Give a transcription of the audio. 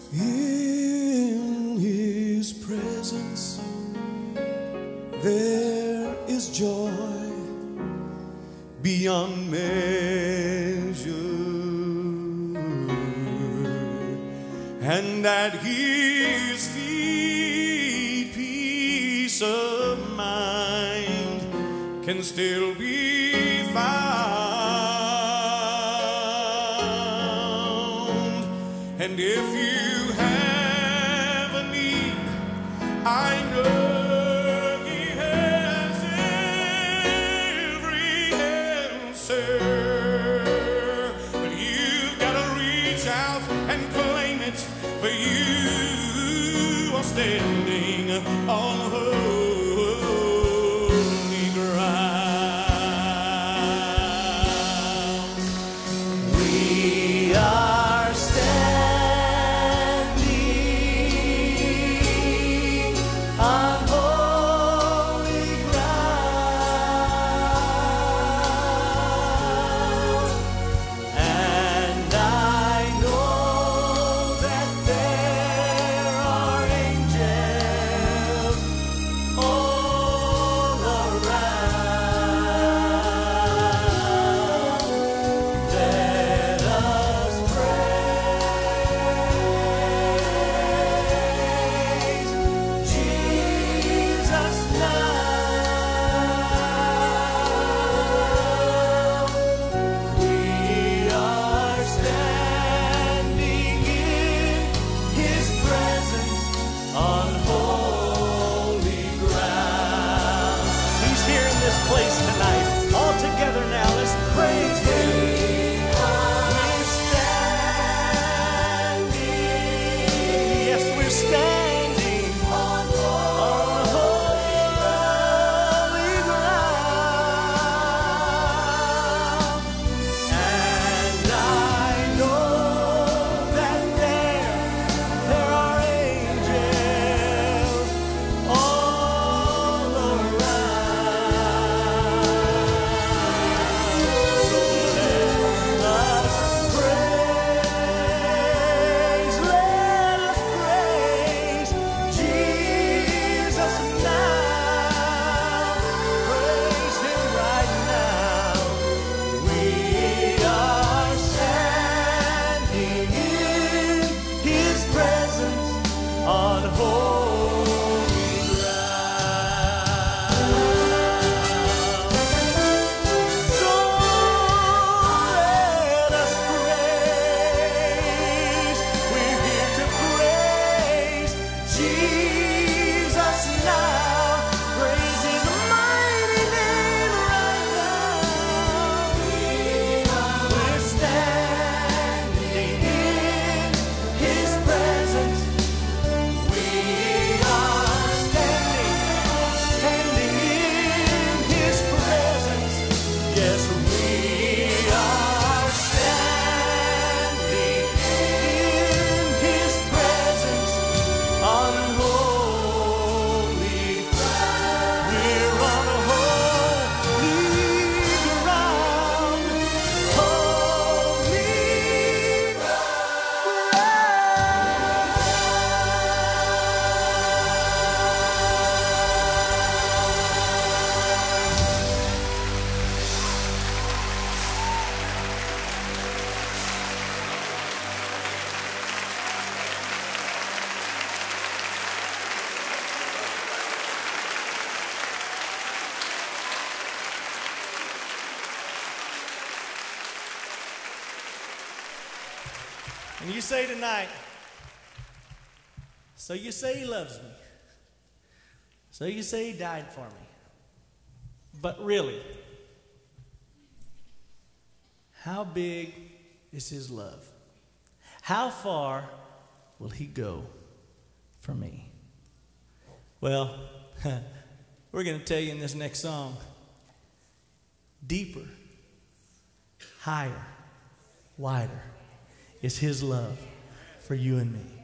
In His presence there is joy beyond measure, and at His feet peace of mind can still be found. And if you have a need, I know He has every answer, but you've got to reach out and claim it, for you are standing on holy ground. We are standing on holy ground, and I know that there are angels all around. Let us praise Jesus now. We are standing in His presence on holy ground. He's here in this place tonight. All together now, let's praise Him. We're standing. Yes, we're standing on holy ground. And I know that there are angels all around. So let us praise Jesus now. Praise Him right now. We are standing in His presence on holy ground. So let us praise. We're here to praise Jesus now. Praise His mighty name right now. We're standing in His presence. We are standing in His presence. Yes, we are standing in His presence on holy ground. We're on holy ground. Holy And you say tonight, so you say He loves me. So you say He died for me. But really, how big is His love? How far will He go for me? Well, we're going to tell you in this next song, deeper, higher, wider is His love for you and me.